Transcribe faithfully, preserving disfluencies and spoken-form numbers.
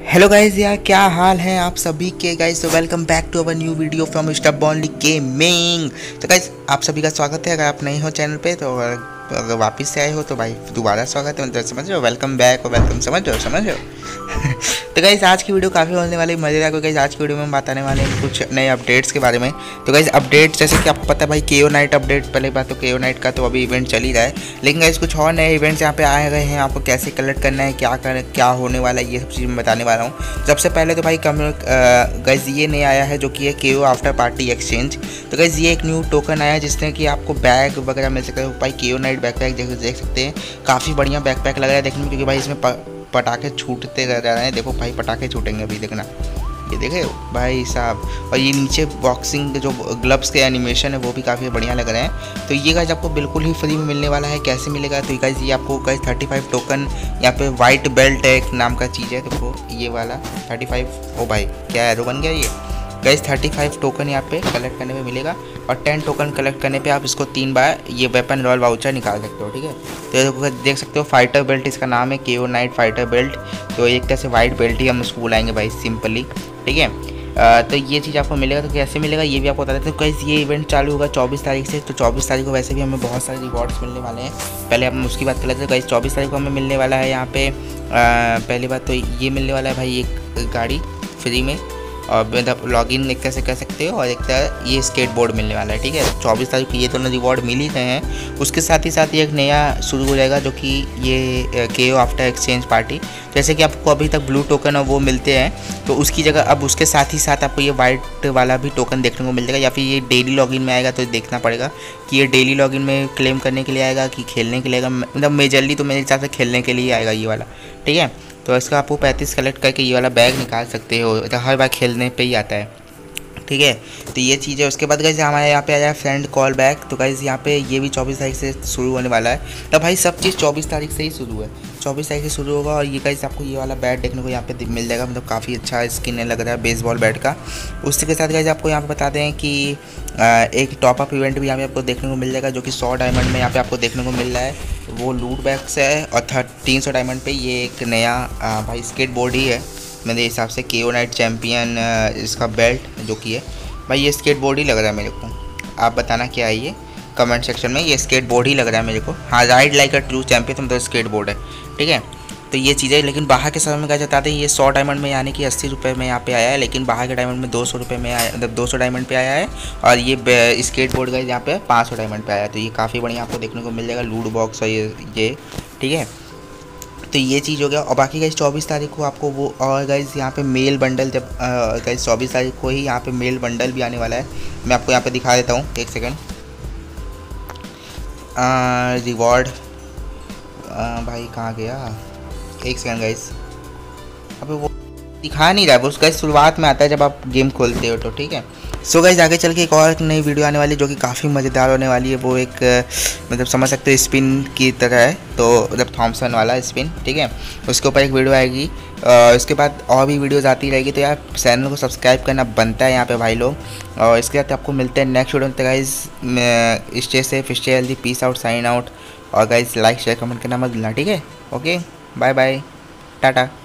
Hello guys यार, क्या हाल है आप सभी के गाइज। तो welcome back to our new video from स्टब बॉन्डली गेमिंग। तो गाइज आप सभी का स्वागत है। अगर आप नहीं हो चैनल पे तो अगर अगर वापस से आए हो तो भाई दोबारा स्वागत है। मतलब समझ रहे हो, वेलकम बैक और वेलकम, समझ रहे हो समझ रहे हो तो गाइज आज की वीडियो काफ़ी होने वाली मज़ेदार। क्योंकि गाइज आज की वीडियो में हम बताने वाले हैं कुछ नए अपडेट्स के बारे में। तो गाइज अपडेट्स जैसे कि आपको पता है भाई, केओ नाइट अपडेट, पहले बात तो केओ नाइट का तो अभी इवेंट चल ही रहा है, लेकिन गाइज कुछ और नए इवेंट्स यहाँ पे आए गए हैं। आपको कैसे कलेक्ट करना है, क्या कर क्या होने वाला है, ये सब चीज़ मैं बताने वाला हूँ। सबसे पहले तो भाई कम गाइज ये नहीं आया है जो कि है केओ आफ्टर पार्टी एक्सचेंज। तो गाइज ये एक न्यू टोकन आया है जिसने कि आपको बैग वगैरह मिल सकता है। भाई केओ नाइट बैकपैक देख सकते हैं, काफ़ी बढ़िया बैकपैक लग रहा है देखने में, क्योंकि भाई इसमें पटाखे छूटते रह रहे हैं। देखो भाई पटाखे छूटेंगे अभी, देखना ये देखे भाई साहब। और ये नीचे बॉक्सिंग के जो ग्लव्स के एनिमेशन है वो भी काफ़ी बढ़िया लग रहे हैं। तो ये गाइज आपको बिल्कुल ही फ्री में मिलने वाला है। कैसे मिलेगा तो गाइज ये आपको गाइज थर्टी फाइव टोकन, यहाँ पे वाइट बेल्ट एक नाम का चीज़ है, देखो ये वाला थर्टी फाइव। ओ भाई क्या एरो बन गया ये गाइज। थर्टी फाइव टोकन यहाँ पे कलेक्ट करने में मिलेगा और टेन टोकन कलेक्ट करने पे आप इसको तीन बार ये वेपन रॉयल वाउचर निकाल सकते हो। ठीक है, तो देख सकते हो फाइटर बेल्ट इसका नाम है, केओ नाइट फाइटर बेल्ट। तो एक तरह से वाइट बेल्ट ही हम इसको बुलाएंगे भाई सिंपली। ठीक है, आ, तो ये चीज़ आपको मिलेगा। तो कैसे मिलेगा ये भी आपको बता देते हैं। गाइस ये इवेंट चालू होगा चौबीस तारीख से। तो चौबीस तारीख को वैसे भी हमें बहुत सारे रिवॉर्ड्स मिलने वाले हैं। पहले हम उसकी बात कर लेते हैं। गाइस चौबीस तारीख को हमें मिलने वाला है यहाँ पे आ, पहली बात तो ये मिलने वाला है भाई एक गाड़ी फ्री में, और मतलब लॉगिन एक तरह से कर सकते हो, और एक तरह ये स्केट बोर्ड मिलने वाला है। ठीक है, चौबीस तारीख को ये दोनों रिवॉर्ड मिल ही रहे हैं। उसके साथ ही साथ ये एक नया शुरू हो जाएगा जो कि ये केओ आफ्टर एक्सचेंज पार्टी। जैसे कि आपको अभी तक ब्लू टोकन और वो मिलते हैं, तो उसकी जगह अब उसके साथ ही साथ आपको ये वाइट वाला भी टोकन देखने को मिल जाएगा। या फिर ये डेली लॉगिन में आएगा, तो देखना पड़ेगा कि ये डेली लॉगिन में क्लेम करने के लिए आएगा कि खेलने के लिए आएगा। मतलब मेजरली तो मेरे हिसाब से खेलने के लिए आएगा ये वाला। ठीक है, तो इसका आपको पैंतीस कलेक्ट करके ये वाला बैग निकाल सकते हो। तो हर बार खेलने पे ही आता है। ठीक है, तो ये चीज़ है। उसके बाद गाइस हमारे यहाँ पे आया फ्रेंड कॉल बैक। तो गाइस यहाँ पे ये भी चौबीस तारीख से शुरू होने वाला है। तो भाई सब चीज़ चौबीस तारीख से ही शुरू है, चौबीस तारीख से शुरू होगा। और ये गाइस आपको ये वाला बैट देखने को यहाँ पे मिल जाएगा। मतलब काफ़ी अच्छा स्किन लग रहा है बेसबॉल बैट का। उसके साथ गाइस आपको यहाँ पे बता दें कि एक टॉपअप इवेंट भी यहाँ पे आपको देखने को मिल जाएगा, जो कि सौ डायमंड में यहाँ पे आपको देखने को मिल रहा है। वो लूट बैग्स है, और तीन सौ डायमंड पे ये एक नया भाई स्केट बोर्ड ही है मेरे हिसाब से, केओ नाइट चैम्पियन इसका बेल्ट जो कि है भाई। ये स्केट बोर्ड ही लग रहा है मेरे को, आप बताना क्या है ये कमेंट सेक्शन में। ये स्केट बोर्ड ही लग रहा है मेरे को। हाँ, ride like a true champion तो मतलब स्केट बोर्ड है। ठीक है, तो ये चीज़ें, लेकिन बाहर के समय में क्या बताते हैं, ये सौ डायमंड में यानी कि अस्सी रुपये में यहाँ पे आया है, लेकिन बाहर के डायमंड में दो सौ रुपये में आया, मतलब दो सौ डायमंड पे आया है। और ये स्केट बोर्ड का यहाँ पे पाँच सौ डायमंड पे आया है। तो ये काफ़ी बढ़िया आपको देखने को मिल जाएगा, लूट बॉक्स और ये ये ठीक है, तो ये चीज़ हो गया। और बाकी गाइस चौबीस तारीख को आपको वो, और गाइस यहाँ पे मेल बंडल, जब गाइस चौबीस तारीख को ही यहाँ पे मेल बंडल भी आने वाला है। मैं आपको यहाँ पे दिखा देता हूँ, एक सेकंड। रिवॉर्ड भाई कहाँ गया, एक सेकंड गाइस। अबे वो दिखा नहीं रहा है, वो उसका शुरुआत में आता है जब आप गेम खोलते हो तो। ठीक है, सो गाइस आगे चल के एक और नई वीडियो आने वाली है जो कि काफ़ी मज़ेदार होने वाली है। वो एक मतलब समझ सकते हो स्पिन की तरह है, तो मतलब थॉमसन वाला स्पिन। ठीक है, उसके ऊपर एक वीडियो आएगी। उसके बाद और भी वीडियोज़ आती रहेगी। तो यार चैनल को सब्सक्राइब करना बनता है यहाँ पे भाई लोग। और इसके साथ आपको मिलते हैं नेक्स्ट वीडियो में। Guys stay safe, stay healthy, peace out, sign out. और गाइस लाइक शेयर कमेंट करना मत भूलना। ठीक है, ओके, बाय बाय, टाटा।